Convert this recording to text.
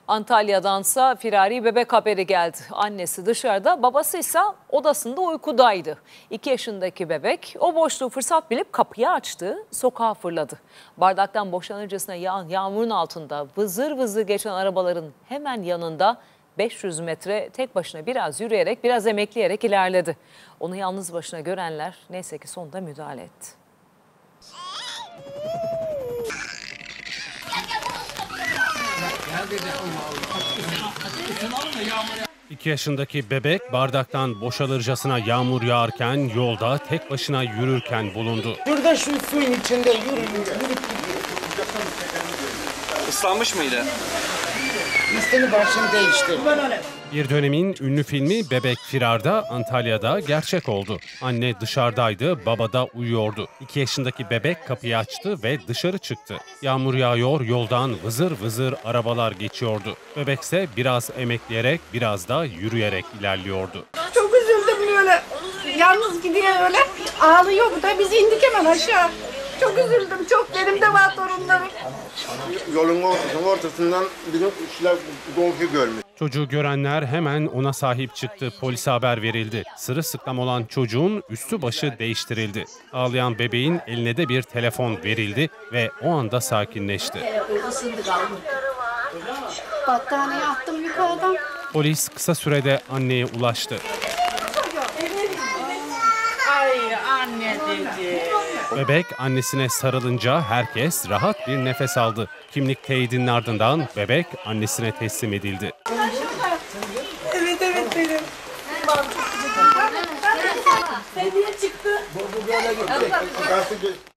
Antalya'dansa firari bebek haberi geldi. Annesi dışarıda, babası ise odasında uykudaydı. 2 yaşındaki bebek o boşluğu fırsat bilip kapıyı açtı, sokağa fırladı. Bardaktan boşanırcasına yağan yağmurun altında vızır vızır geçen arabaların hemen yanında 500 metre tek başına biraz yürüyerek, biraz emekleyerek ilerledi. Onu yalnız başına görenler neyse ki sonunda müdahale etti. 2 yaşındaki bebek bardaktan boşalırcasına yağmur yağarken yolda tek başına yürürken bulundu. Burada şu suyun içinde yürüyüp gidiyor. Islanmış mıydı? Üstünü başını değiştirdi. Bir dönemin ünlü filmi Bebek Firar'da Antalya'da gerçek oldu. Anne dışarıdaydı, baba da uyuyordu. 2 yaşındaki bebek kapıyı açtı ve dışarı çıktı. Yağmur yağıyor, yoldan vızır vızır arabalar geçiyordu. Bebekse biraz emekleyerek, biraz da yürüyerek ilerliyordu. Çok üzüldüm böyle. Yalnız gidiyor öyle. Ağlıyor bu da. Biz indik hemen aşağı. Çok üzüldüm. Çok yerimde var torunlarım. Yolun ortasından bizim kişiler dolfi görmüş. Çocuğu görenler hemen ona sahip çıktı. Polise haber verildi. Sırılsıklam olan çocuğun üstü başı değiştirildi. Ağlayan bebeğin eline de bir telefon verildi ve o anda sakinleşti. Battaniye attım yukarıdan. Polis kısa sürede anneye ulaştı. Ay anne dedi. Bebek annesine sarılınca herkes rahat bir nefes aldı. Kimlik teyidinin ardından bebek annesine teslim edildi. Evet benim. Hediye çıktı.